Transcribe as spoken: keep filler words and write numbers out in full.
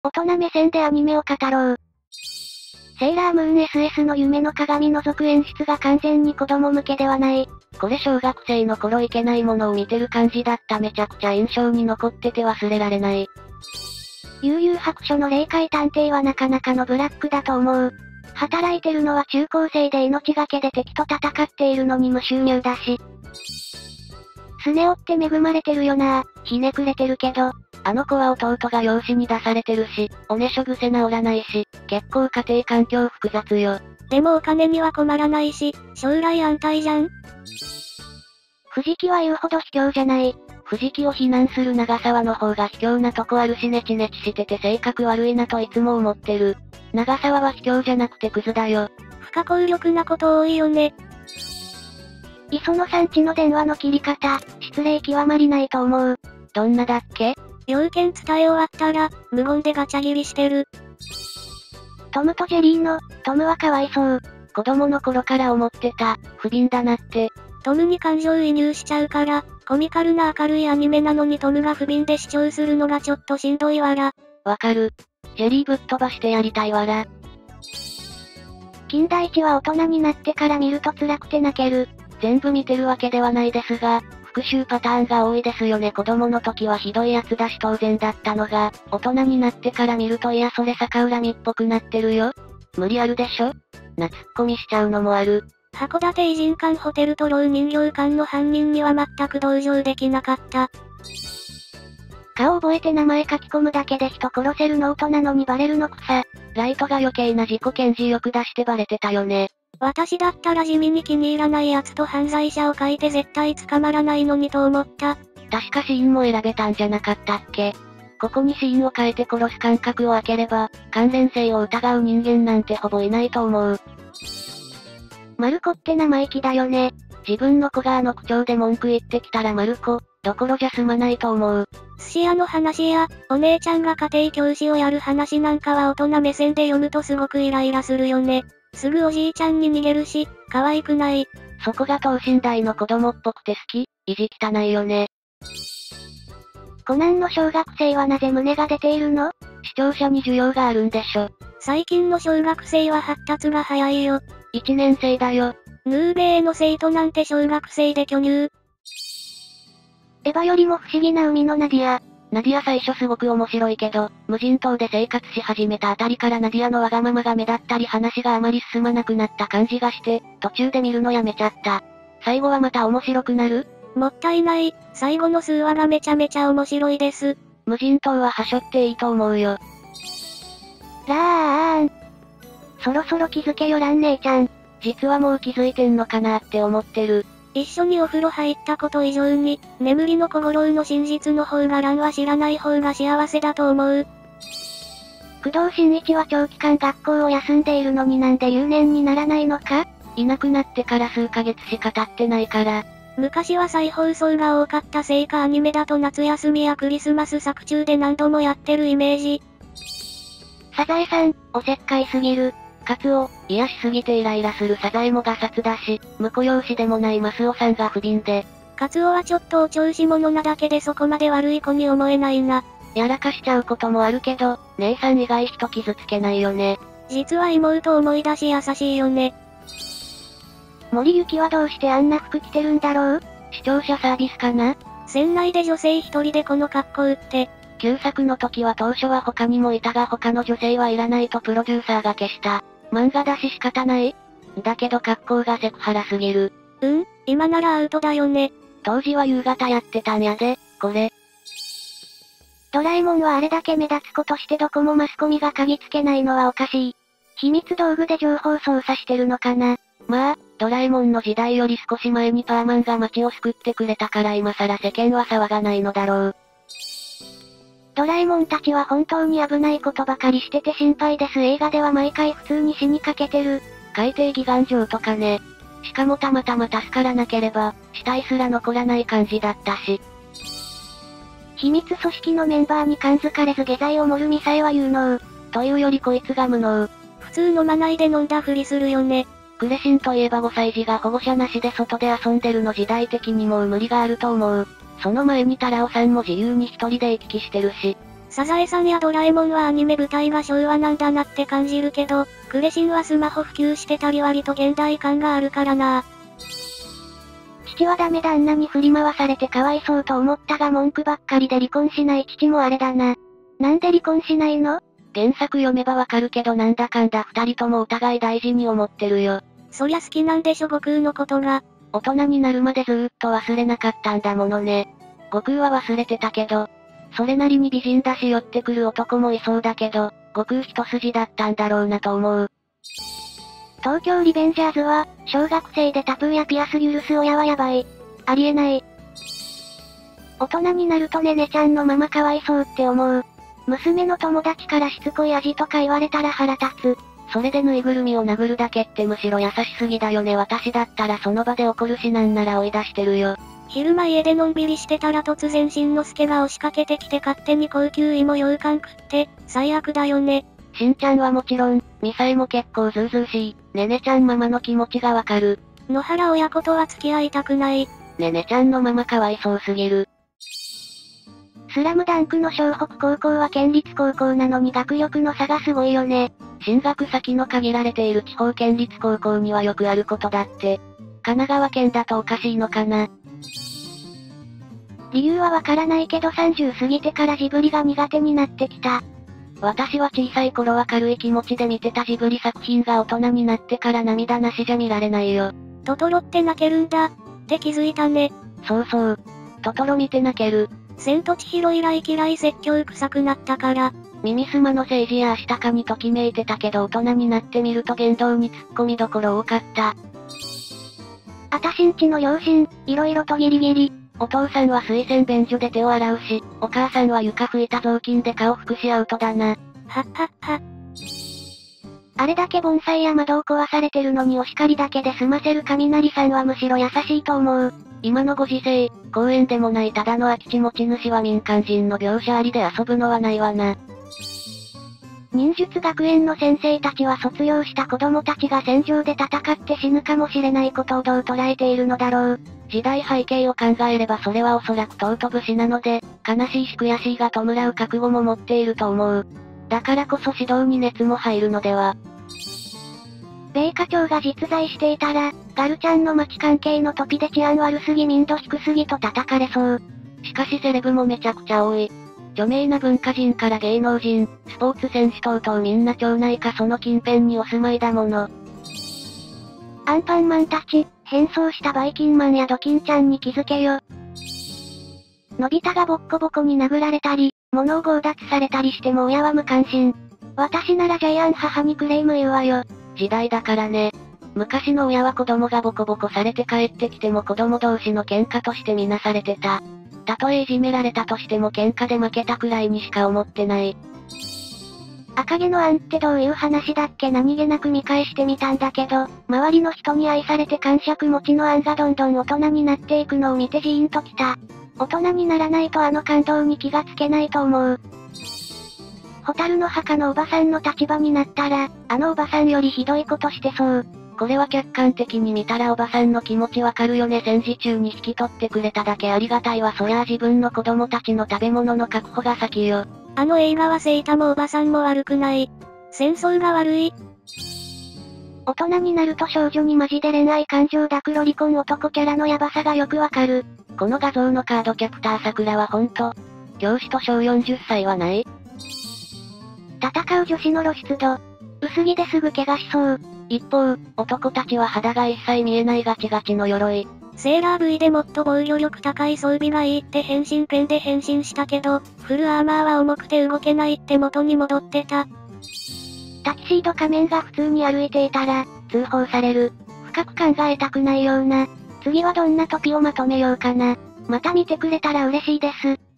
大人目線でアニメを語ろう。セーラームーン エスエス の夢の鏡の続演出が完全に子供向けではない。 これ小学生の頃いけないものを見てる感じだった。めちゃくちゃ印象に残ってて忘れられない。 悠々白書の霊界探偵はなかなかのブラックだと思う。働いてるのは中高生で命がけで敵と戦っているのに無収入だし。スネ夫って恵まれてるよなぁ。ひねくれてるけど。 あの子は弟が養子に出されてるし、おねしょ癖治らないし、結構家庭環境複雑よ。 でもお金には困らないし、将来安泰じゃん。 藤木は言うほど卑怯じゃない。 藤木を非難する長沢の方が卑怯なとこあるし、ネチネチしてて性格悪いなといつも思ってる。長沢は卑怯じゃなくてクズだよ。 不可抗力なこと多いよね。 磯野さんちの電話の切り方、失礼極まりないと思う。 どんなだっけ？ 要件伝え終わったら、無言でガチャ切りしてる。 トムとジェリーの、トムはかわいそう。 子供の頃から思ってた、不憫だなって。 トムに感情移入しちゃうから、コミカルな明るいアニメなのにトムが不憫で視聴するのがちょっとしんどいわら。 わかる。ジェリーぶっ飛ばしてやりたいわら。 金田一は大人になってから見ると辛くて泣ける。 全部見てるわけではないですが、復讐パターンが多いですよね。子供の時はひどいやつだし当然だったのが、大人になってから見るといやそれ逆恨みっぽくなってるよ。無理あるでしょ？なツッコミしちゃうのもある。 函館異人館ホテルとロー人形館の犯人には全く同情できなかった。 顔覚えて名前書き込むだけで人殺せるノートなのにバレるの草。 ライトが余計な自己顕示欲出してバレてたよね。 私だったら地味に気に入らない奴と犯罪者を書いて絶対捕まらないのにと思った。 確かシーンも選べたんじゃなかったっけ？ここにシーンを変えて殺す感覚を開ければ、関連性を疑う人間なんてほぼいないと思う。 マルコって生意気だよね。 自分の子があの口調で文句言ってきたらマルコ、どころじゃ済まないと思う。 寿司屋の話や、お姉ちゃんが家庭教師をやる話なんかは大人目線で読むとすごくイライラするよね。すぐおじいちゃんに逃げるし、可愛くない。 そこが等身大の子供っぽくて好き、意地汚いよね。 コナンの小学生はなぜ胸が出ているの？ 視聴者に需要があるんでしょ。 最近の小学生は発達が早いよ。 一年生だよ。 ヌーベイの生徒なんて小学生で巨乳。 エヴァよりも不思議な海のナディア。 ナディア最初すごく面白いけど、無人島で生活し始めたあたりからナディアのわがままが目立ったり話があまり進まなくなった感じがして、途中で見るのやめちゃった。最後はまた面白くなる？ もったいない、最後の数話がめちゃめちゃ面白いです。 無人島ははしょっていいと思うよ。 ラーン。そろそろ気づけよらん姉ちゃん。 実はもう気づいてんのかなって思ってる。 一緒にお風呂入ったこと以上に、眠りの小五郎の真実の方がランは知らない方が幸せだと思う。 工藤新一は長期間学校を休んでいるのになんで留年にならないのか？ いなくなってから数ヶ月しか経ってないから。 昔は再放送が多かったせいかアニメだと夏休みやクリスマス作中で何度もやってるイメージ。 サザエさん、おせっかいすぎる。 カツオ、癒しすぎてイライラするサザエもガサツだし、婿養子でもないマスオさんが不憫で。 カツオはちょっとお調子者なだけでそこまで悪い子に思えないな。 やらかしちゃうこともあるけど、姉さん以外人傷つけないよね。 実は妹思い出し優しいよね。 森ゆきはどうしてあんな服着てるんだろう？ 視聴者サービスかな？ 船内で女性一人でこの格好って。 旧作の時は当初は他にもいたが他の女性はいらないとプロデューサーが消した。漫画だし仕方ない？だけど格好がセクハラすぎる。 うん、今ならアウトだよね。 当時は夕方やってたんやで、これ。 ドラえもんはあれだけ目立つ子としてどこもマスコミが嗅ぎつけないのはおかしい。秘密道具で情報操作してるのかな？ まあ、ドラえもんの時代より少し前にパーマンが街を救ってくれたから今更世間は騒がないのだろう。 ドラえもんたちは本当に危ないことばかりしてて心配です。映画では毎回普通に死にかけてる。 海底祈願場とかね。しかもたまたま助からなければ、死体すら残らない感じだったし。 秘密組織のメンバーに感づかれず下剤を盛るミサイは有能。 というよりこいつが無能。 普通飲まないで飲んだふりするよね。 クレシンといえばごさい児が保護者なしで外で遊んでるの時代的にもう無理があると思う。その前にタラオさんも自由に一人で行き来してるし。 サザエさんやドラえもんはアニメ舞台が昭和なんだなって感じるけど、クレシンはスマホ普及してたり割と現代感があるからな。 父はダメ旦那に振り回されてかわいそうと思ったが文句ばっかりで離婚しない父もあれだな。なんで離婚しないの？ 原作読めばわかるけどなんだかんだ二人ともお互い大事に思ってるよ。 そりゃ好きなんでしょ悟空のことが。 大人になるまでずーっと忘れなかったんだものね。悟空は忘れてたけど、それなりに美人だし寄ってくる男もいそうだけど、悟空一筋だったんだろうなと思う。 東京リベンジャーズは、小学生でタトゥーやピアス許す親はやばい。ありえない。大人になるとねねちゃんのママかわいそうって思う。娘の友達からしつこい味とか言われたら腹立つ。 それでぬいぐるみを殴るだけってむしろ優しすぎだよね。私だったらその場で怒るしなんなら追い出してるよ。 昼間家でのんびりしてたら突然しんのすけが押しかけてきて勝手に高級芋羊羹食って、最悪だよね。 しんちゃんはもちろん、ミサイも結構ズーズーしい。ねねちゃんママの気持ちがわかる。 野原親子とは付き合いたくない。 ねねちゃんのママかわいそうすぎる。 スラムダンクの湘北高校は県立高校なのに学力の差がすごいよね。 進学先の限られている地方県立高校にはよくあることだって。神奈川県だとおかしいのかな。 理由はわからないけどさんじゅう過ぎてからジブリが苦手になってきた。 私は小さい頃は軽い気持ちで見てたジブリ作品が大人になってから涙なしじゃ見られないよ。 トトロって泣けるんだ、って気づいたね。 そうそう。トトロ見て泣ける。 千と千尋以来嫌い説教臭くなったから。 耳すまの政治やアシタカにときめいてたけど大人になってみると言動に突っ込みどころ多かった。 あたしんちの両親、いろいろとギリギリ。 お父さんは水洗便所で手を洗うし、お母さんは床拭いた雑巾で顔拭くしアウトだな。 はっはっは。 あれだけ盆栽や窓を壊されてるのにお叱りだけで済ませる雷さんはむしろ優しいと思う。 今のご時世、公園でもないただの空き地持ち主は民間人の描写ありで遊ぶのはないわな。 忍術学園の先生たちは卒業した子供たちが戦場で戦って死ぬかもしれないことをどう捉えているのだろう。 時代背景を考えればそれはおそらく尊ぶ死なので、悲しいし悔しいが弔う覚悟も持っていると思う。だからこそ指導に熱も入るのでは。 米課長が実在していたら、ガルちゃんの町関係のトピで治安悪すぎ民度低すぎと叩かれそう。 しかしセレブもめちゃくちゃ多い。著名な文化人から芸能人、スポーツ選手等々みんな町内かその近辺にお住まいだもの。 アンパンマンたち、変装したバイキンマンやドキンちゃんに気づけよ。のび太がボッコボコに殴られたり、物を強奪されたりしても親は無関心。私ならジャイアン母にクレーム言うわよ。 時代だからね。昔の親は子供がボコボコされて帰ってきても子供同士の喧嘩として見なされてた。たとえいじめられたとしても喧嘩で負けたくらいにしか思ってない。 赤毛のアンってどういう話だっけ何気なく見返してみたんだけど、周りの人に愛されて感触持ちのアンがどんどん大人になっていくのを見てジーンときた。大人にならないとあの感動に気がつけないと思う。ホタルの墓のおばさんの立場になったら、あのおばさんよりひどいことしてそう。 これは客観的に見たらおばさんの気持ちわかるよね。戦時中に引き取ってくれただけありがたいわ。そりゃあ自分の子供たちの食べ物の確保が先よ。 あの映画はセイタもおばさんも悪くない。戦争が悪い。 大人になると少女にマジで恋愛感情だ黒離婚男キャラのヤバさがよくわかる。 この画像のカードキャプター桜はほんと。教師と小よんじゅっさいはない？ 戦う女子の露出度。薄着ですぐ怪我しそう。 一方、男たちは肌が一切見えないガチガチの鎧。 セーラー V でもっと防御力高い装備がいいって変身ペンで変身したけど、フルアーマーは重くて動けないって元に戻ってた。 タキシード仮面が普通に歩いていたら、通報される。深く考えたくないような。次はどんなトピをまとめようかな。また見てくれたら嬉しいです。